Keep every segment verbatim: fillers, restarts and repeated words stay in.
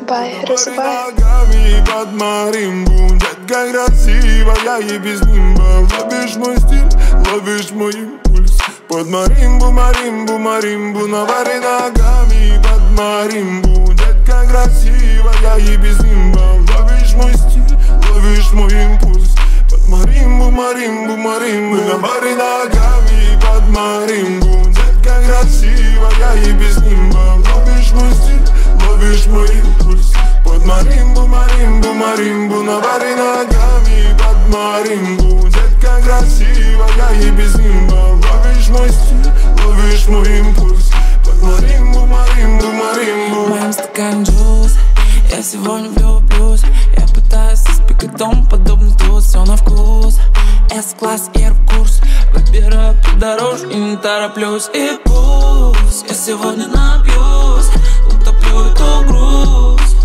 by Разубай. Ногами под маримбу, детка красивая и без нимба. Ловишь мой стиль, ловишь мой импульс. Под маримбу, маримбу, маримбу. Навари ногами под маримбу, детка красивая и без нимба. Ловишь мой стиль, ловишь мой импульс. Под маримбу, маримбу, маримбу. Навари ногами под маримбу, детка красивая и без нимба. Ловишь мой стиль, ловишь мой импульс. Под маримбу, маримбу, маримбу. Навари ногами под маримбу, детка красивая и без нимба. Ловишь мой стиль, ловишь мой импульс. Под маримбу, маримбу, маримбу. В моем стакане джуз, я сегодня влюблюсь. Я пытаюсь испекать дом, подобный вкус. Все на вкус, С-класс, Air-курс. Выбираю по дорожке, не тороплюсь. И пусть я сегодня напьюсь, утоплю эту грусть.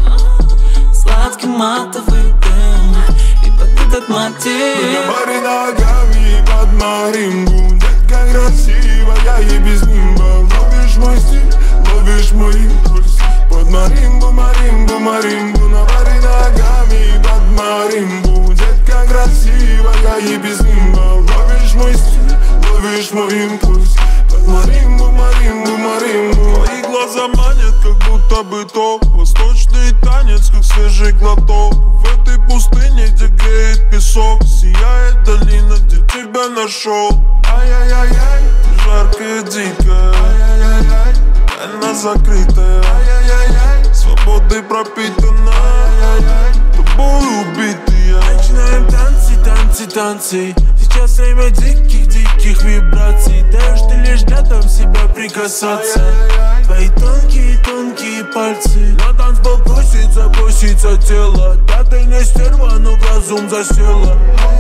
Сладкий матовый дым и под этот мотив. Навари ногами под маримбу, детка красивая и без нимба. Ловишь мой стиль, ловишь мой импульс. Под маримбу, маримбу, маримбу. Навари ногами под маримбу, детка красивая и без нимба. Ловишь мой стиль, ловишь мой импульс. Под маримбу, маримбу, маримбу. Твои глаза манят, как будто бы топ. Восточный танец, как свежий глоток. В этой пустыне, где греет песок, сияет долина, где тебя нашел. Ай-яй-яй-яй, ты жаркая, дикая. Ай-яй-яй-яй, тайна закрытая. Ай-яй-яй-яй, свободой пропитана. Ай-яй-яй, тобой убитая. Начинаем танцы, танцы, танцы. Сейчас время диких, диких вибраций. Даешь ты лишь рядом себя прикасаться. Твои тонкие, тонкие пальцы. На танцпол просится, просится тело. Да ты не стерва, но разум засела.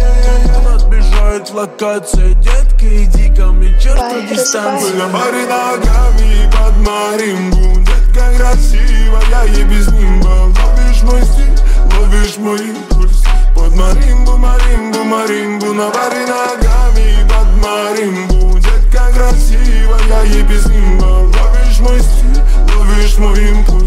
Отбежает локация. Детка, иди ко мне, черту дистанцию. Навари ногами под маримбу, детка красивая и без нимба. Ловишь мой стиль, ловишь мой импульс. Под маримбу, маримбу, маримбу. Навари ногами под маримбу, детка красивая и без нимба. Ловишь мой стиль, ловишь мой импульс.